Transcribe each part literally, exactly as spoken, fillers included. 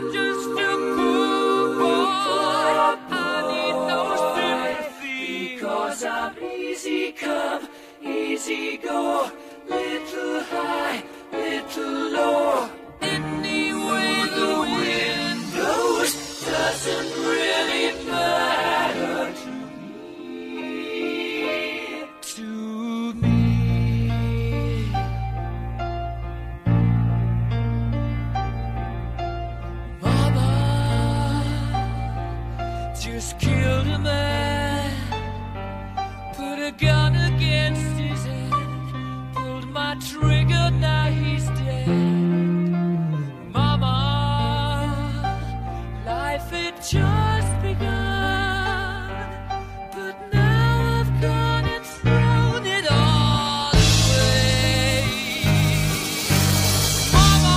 just a poor boy. I need no sympathy, because I'm easy come, easy go, little high, little low. Any way the wind blows doesn't really matter to me, to me. Mama just killed a man, put a gun against his head, pulled my trigger, now he's dead. Mama, life had just begun, but now I've gone and thrown it all away. Mama,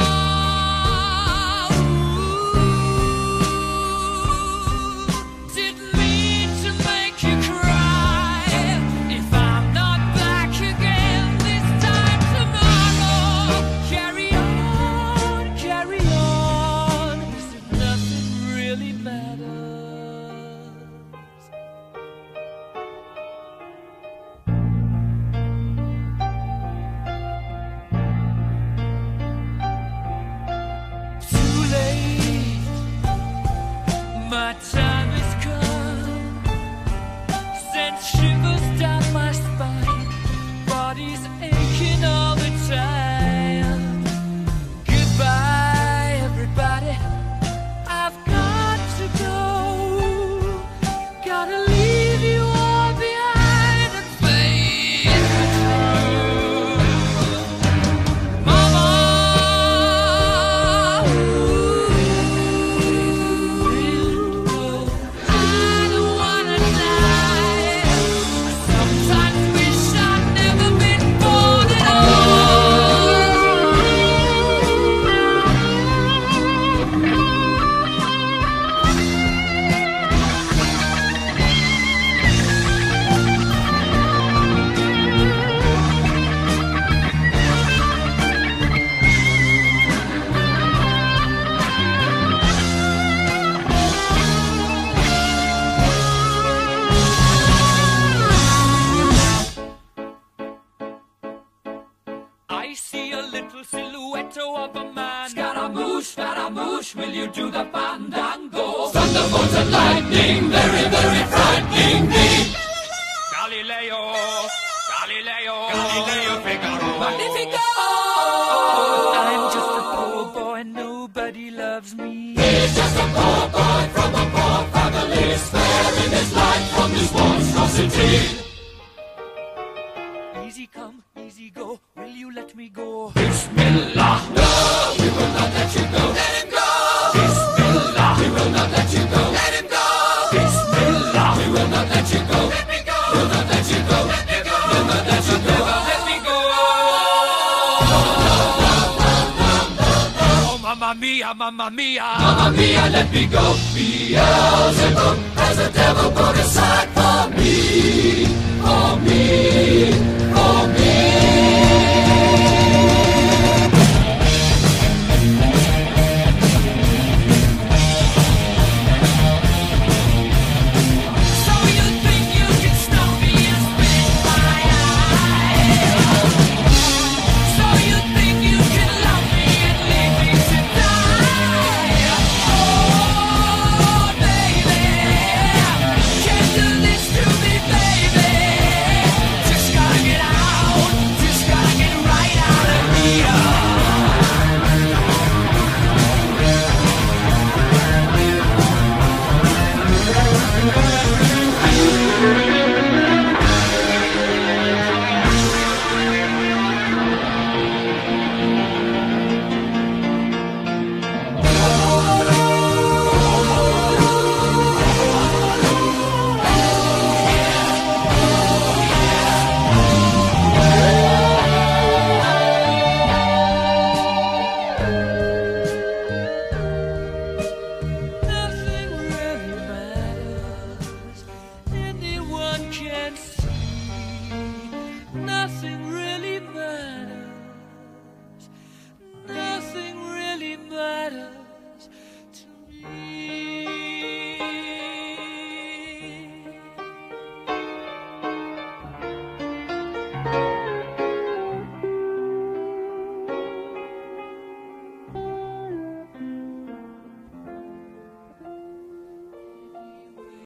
ooh, didn't mean to make you cry. If I'm not back again this time tomorrow, carry on, carry on, as if nothing really matters. Too late, my time has come, sent shivers down my spine, body's aching all the time. Goodbye, everybody, I've got to go, gotta leave you all behind and face the truth. Mama, ooh, I don't wanna die. I sometimes wish I'd never been born at I see a little silhouette of a man. Scaramouche, Scaramouche, will you do the fandango? Thunderbolts and lightning, very, very frightening me. Galileo, Galileo, Galileo Figaro. Magnifico! I'm just a poor boy, nobody loves me. He's just a poor boy from a poor family, sparing his life from this monstrosity. Easy come, easy go, will you let me go? Bismillah, no, we will not let you go. Let him go! Bismillah, we will not let you go. Let him go! Bismillah, we will not let you go. Let me go! We'll not let you go. Let me go! We'll not let you go. Let me go! Oh, mamma mia, mamma mia. Mamma mia, let me go. Beelzebub has a devil put aside for me, for me, for me.